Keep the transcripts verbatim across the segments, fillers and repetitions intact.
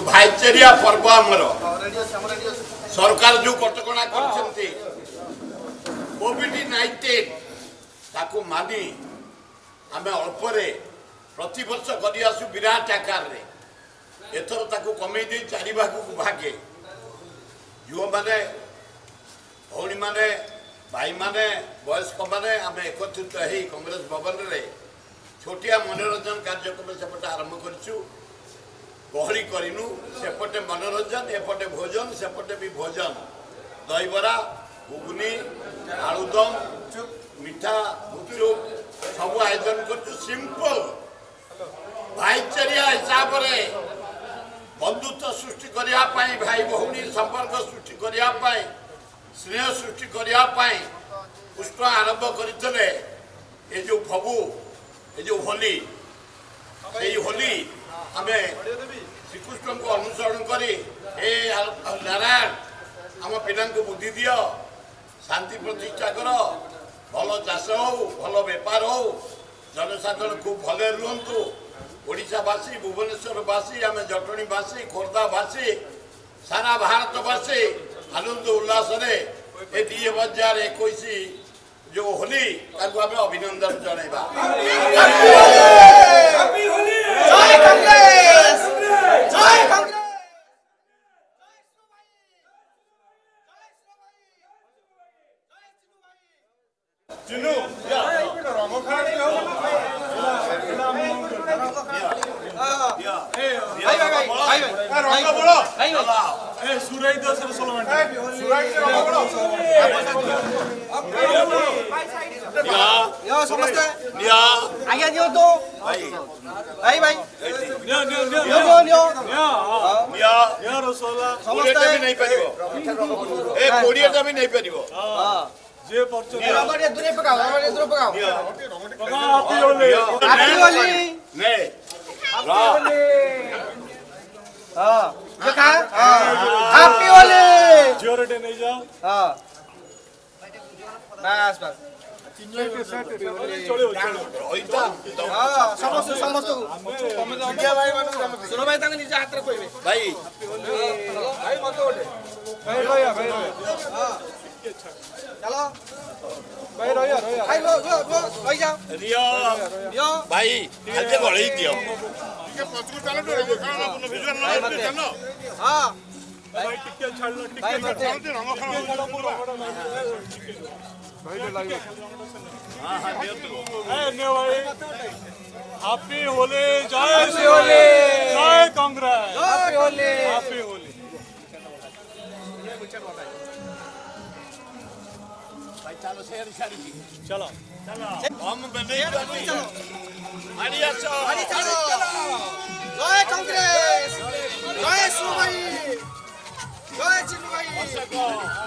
भाईचारिया पर्व आमर सरकार जो कटकणा करछंती कोविड नाइंटीन ताकू मानी आमे अल्परे प्रति वर्ष करी आसु विराट आकार रे एथर ताकू कमे दे चारि भाग को भागे युवा माने भौणी माने भाई माने वयस्क माने आमे एकत्रित हेई कांग्रेस भवन रे छोटिया मनोरंजन कार्यक्रम सेपटे आरंभ करछु गहली करिनु सेपटे मनोरंजन एपटे भोजन सेपटे भी भोजन दहीबरा घुगुनी आलुदम मिठा गुपचुप सब आयोजन करछु सिंपल भाईचारिया हिसाब रे बंधुत्व सृष्टि करिया पाई भाई भौणी संपर्क सृष्टि करिया पाई स्नेह सृष्टि करिया पाई पुष्प आरंभ करथिले ए जो फगु ए जो होली ए होली हमें श्रीकृष्ण को अनुसरण करी ए नारायण आम पिला बुद्धि दियो शांति प्रतिष्ठा कर भल चाष हो भल बेपार हो जनसाधारण खूब भले रुहतु ओडिशावासी भुवनेश्वरवासी आम जटणीवासी खोर्धावासी सारा भारतवासी आनंद उल्लास ए दी हजार एक जो होली आम अभिनंदन जनइबा भाई गले दियो हैप्पी होली जय होली जय Congress happy Holi happy Holi भाई चलो शेर शादी चलो हम बने चलो आड़ी आछो आड़ी चलो जय कांग्रेस जय सुभाई जय चिन्मयी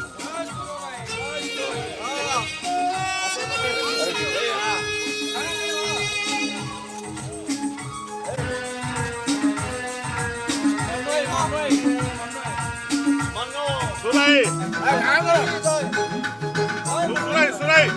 सुराई सुराई सुराई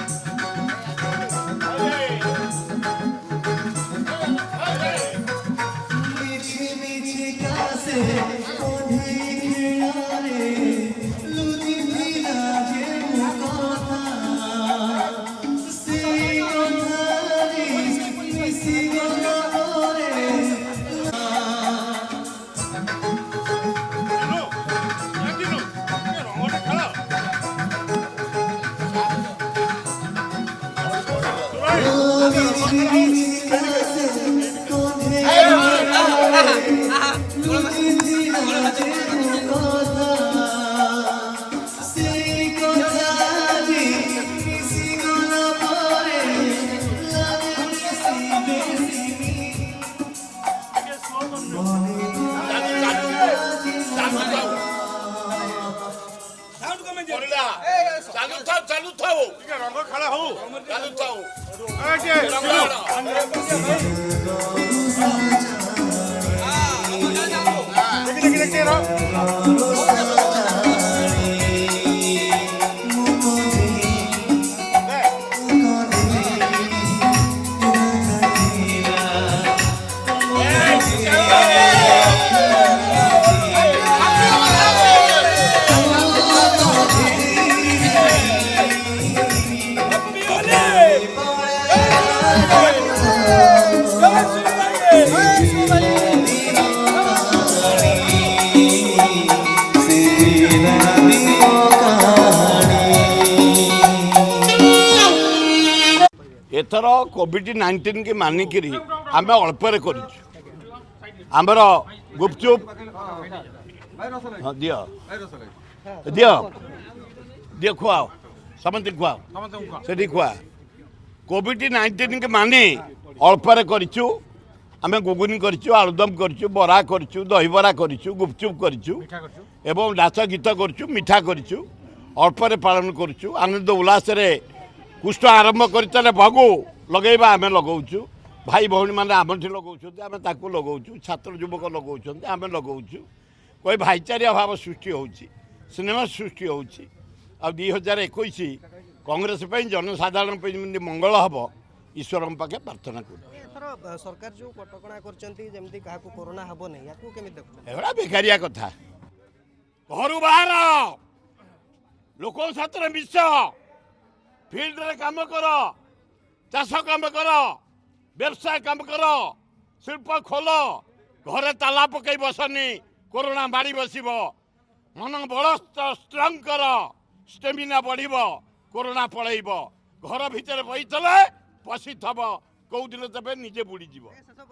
एथर कोविड नाइंटीन के मानिक आम अल्पर कर गुपचुप हाँ दियो दियो दियो खुआओ समझ खुआओ से खुआ कोविड नाइंटीन के मानी अल्पर करूँ आम गुगुनी करूँ आलुदम करूँ बरा करूँ दहीबरा करूँ गुपचुप करूँ नाच गीत करूँ मिठा करूँ अल्पर पालन करूँ आनंद उल्लास कुष्ठ आरंभ कर भगु लगेबा आम लगाऊँ भाई भौणी मैंने आमठी लगाऊँ आम ताकू लगाऊँ छात्र युवक लगाऊँ आम लगाऊँ कोई भाईचारा अभाव सृष्टि हो सिनेमा सृष्टि हो दुई हजार एक कांग्रेस जनसाधारण मंगल हम ईश्वर पाखे प्रार्थना कर सरकार जो कटकणा करमती क्या कोरोना हम नहीं एगुड़ा बेकारिया कथा घर बाहर लोक साथ मिश फिल्ड रे काम कर चाष काम कर व्यवसाय काम कर शिल्प खोल घरे ताला पकई बसनी कोरोना मारी बस मन बड़ स्ट्रंग कर स्टेमिना बढ़ कोरोना पलैब घर भितर बही पशी थब कौ दिन तबे निजे बुड़ी जीव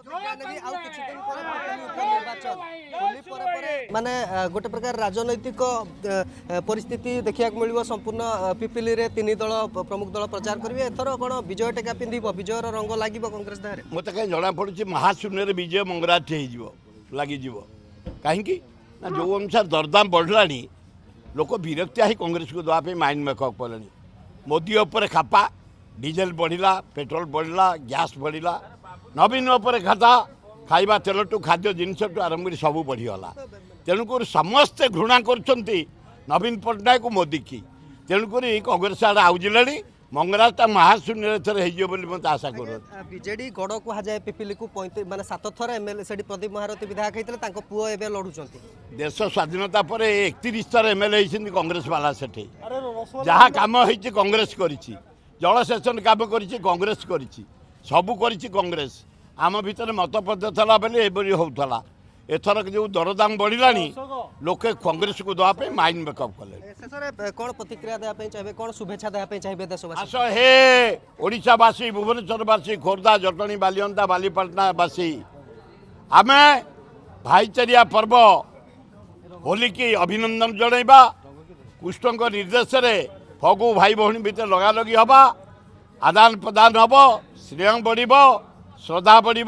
माने गोटे प्रकार राजनैतिक परिस्थिति देखा मिल संपूर्ण पिपिली रे तीन दल प्रमुख दल प्रचार करेंगे एथर कौन विजय टेका पिंध विजयर रंग लगे कांग्रेस दारे मत कहीं जना पड़ी महाशून्य विजय मंगराठी लगिज कहीं ना जो अनुसार दरदाम बढ़ला लोक विरक्तिया ही कांग्रेस को देवाई माइंड मेकअप कले मोदी उपर खापा डीजेल बढ़ला पेट्रोल बढ़ला गैस बढ़ला नवीन उपर खाता खाइबा तेल टू खाद्य जिनस टू आरंभ कर सब बढ़ीगला तेणुक समस्ते घृणा कर नवीन पट्टनायक मोदी की तेणुक कांग्रेस आड़े आउजिले मंगराज महाशून्य मत आशा कर बीजेडी गड़ कहुए पिपिली को माने सात थर एमएलए से प्रदीप महारथी विधायक होते पुओ एवं लड़ुं देश स्वाधीनता पर एकतीस थर एमएलए कांग्रेस वाला से जहाँ कम हो कांग्रेस कर जलसेचन काम कर कांग्रेस कर सबू कर कांग्रेस आम भितर मतपद था बेले होता एथर जो दरदाम बढ़ला लोके कांग्रेस को देवाई माइंड मेकअप कले कौन प्रतिक्रिया देवाई चाहिए कौन शुभेच्छा देवाई चाहिए देशवासी आस हे ओडिशावासी भुवनेश्वरवासी खोर्धा जटणी बालिअंता बालीपाटनावासी आम भाईचारिया पर्व होली की अभिनंदन जनइबा कृष्ण निर्देश फगु भाई भौणी भितर लगा लगी हवा आदान प्रदान हम स्नेह बढ़ श्रद्धा बढ़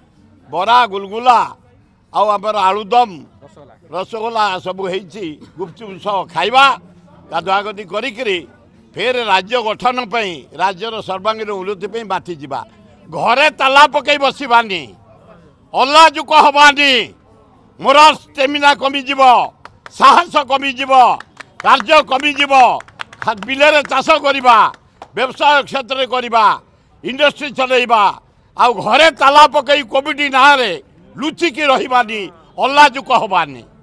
बरा गुलगुला आमर आलुदम रसगोला सब गुपचुप सह खाइबा गाधुआगति करी फेर राज्य गठन पर राज्यर सर्वांगीन उन्नति बाटी जा घरे ताला पकई बसवानी अल्लाजुक हवानी मोर स्टेमिना कमिज साहस कमिज कार्य कमिज बिलरे चाष करवा व्यवसाय क्षेत्र करवा इंडस्ट्री चलैबा आ घरे ताला पकई कोविड ना लुचिकी रही अल्लाजुक हवानी।